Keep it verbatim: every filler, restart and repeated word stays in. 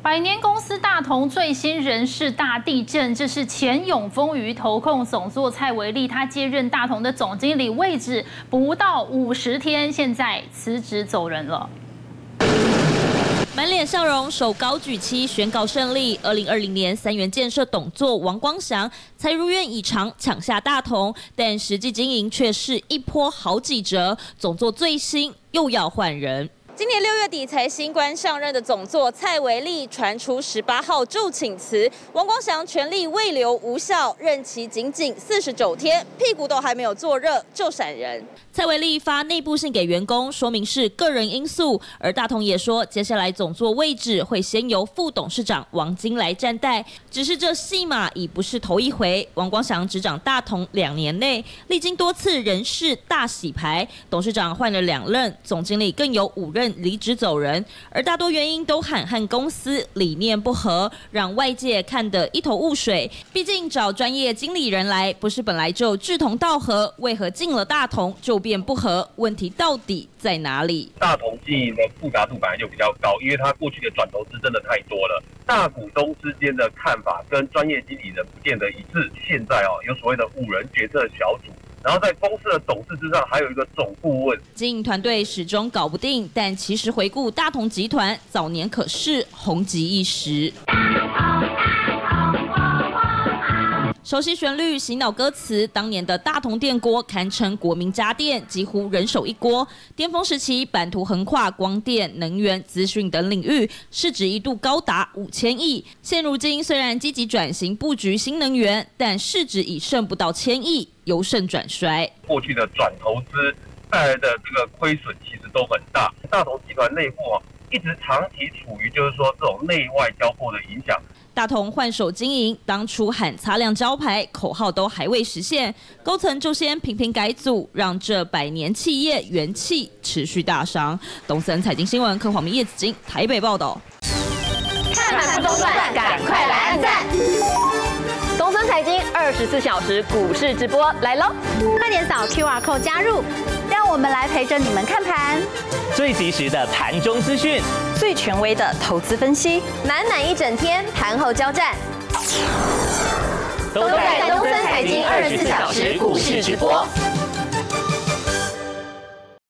百年公司大同最新人事大地震，这是前永丰余投控总座蔡维利，他接任大同的总经理位置不到五十天，现在辞职走人了。 满脸笑容，手高举旗，宣告胜利。二零二零年三元建设董座王光祥才如愿以偿抢下大同，但实际经营却是一波好几折。总座最新又要换人。 今年六月底才新官上任的总座蔡维利传出十八号就请辞，王光祥全力未留无效，任期仅仅四十九天，屁股都还没有坐热就闪人。蔡维利发内部信给员工，说明是个人因素，而大同也说接下来总座位置会先由副董事长王金来暂代，只是这戏码已不是头一回。王光祥执掌大同两年内，历经多次人事大洗牌，董事长换了两任，总经理更有五任 离职走人，而大多原因都和和公司理念不合，让外界看得一头雾水。毕竟找专业经理人来，不是本来就志同道合，为何进了大同就变不合？问题到底在哪里？ 大同经营的复杂度本来就比较高，因为它过去的转投资真的太多了，大股东之间的看法跟专业经理人不见得一致。现在哦，有所谓的五人决策小组。 然后在公司的董事之上，还有一个总顾问。 经营团队始终搞不定，但其实回顾大同集团早年可是红极一时。熟悉旋律、洗脑歌词，当年的大同电锅堪称国民家电，几乎人手一锅。巅峰时期，版图横跨光电、能源、资讯等领域，市值一度高达五千亿。现如今，虽然积极转型布局新能源，但市值已剩不到千亿。 由盛转衰， 过去的转投资带来的这个亏损其实都很大。大同集团内部啊，一直长期处于就是说这种内外交迫的影响。 大同换手经营，当初喊擦亮招牌，口号都还未实现，高层就先频频改组，让这百年企业元气持续大伤。东森财经新闻柯黄明、叶子金台北报道。 看盘不中断，赶快来按赞！ 东森财经二十四小时股市直播来喽！ 快点扫 Q R code 加入，让我们来陪着你们看盘， 最及时的盘中资讯， 最权威的投资分析， 满满一整天盘后交战， 都在东森财经二十四小时股市直播。